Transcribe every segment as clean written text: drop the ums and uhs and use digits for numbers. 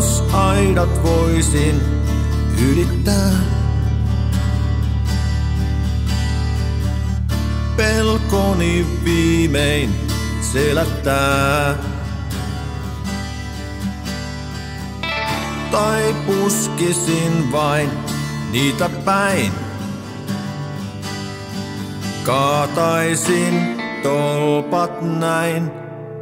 Jos aidat voisin ylittää, pelkoni viimein selättää. Tai puskisin vain niitä päin, kaataisin tolpat näin.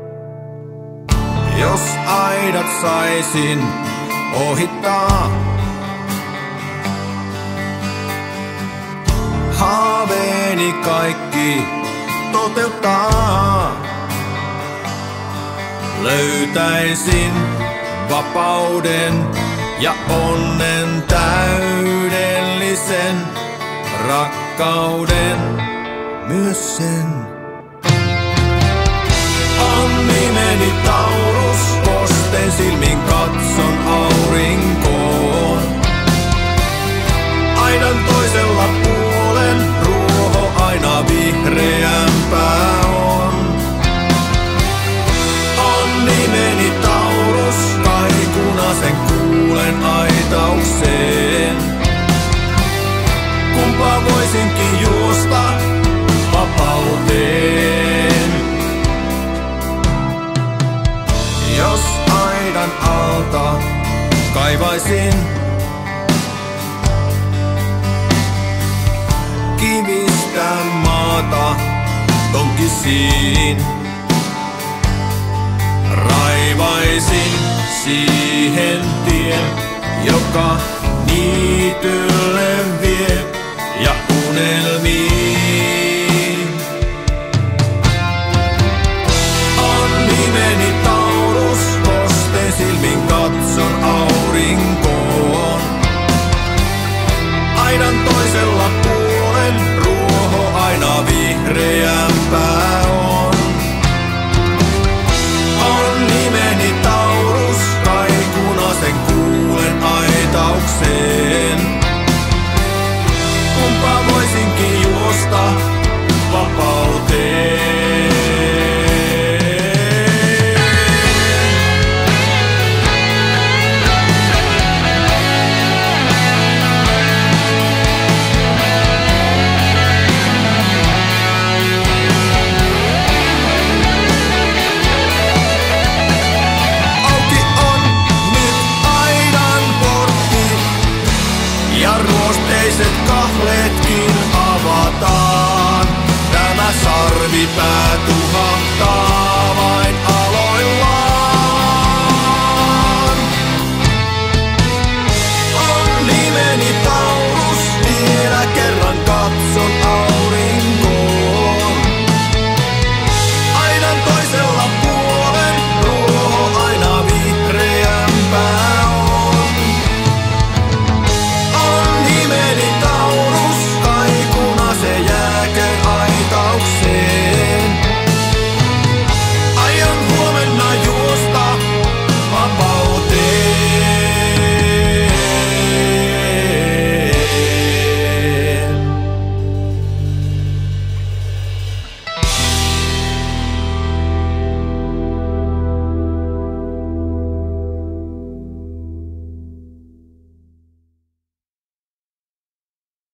Jos aidat saisin ohittaa, haaveeni kaikki toteuttaa. Löytäisin vapauden ja onnen, täydellisen rakkauden myös sen. On nimeni Taurus, kosten silmin katson aurinkoon. Aidan toisella puolen ruoho aina vihreämpää on. On nimeni Taurus, kaikuna sen kuulen aitaukseen. Kumpaa voisinkin juosta vapauteen? Jos aidan alta kaivaisin kivistä maata tonkisiin, raivaisin siihen tien, joka niitylle vie ja unelmiin. On nimeni Taurus, kosten silmin katson aurinkoon. Aidan toisella puolen ruoho aina vihreä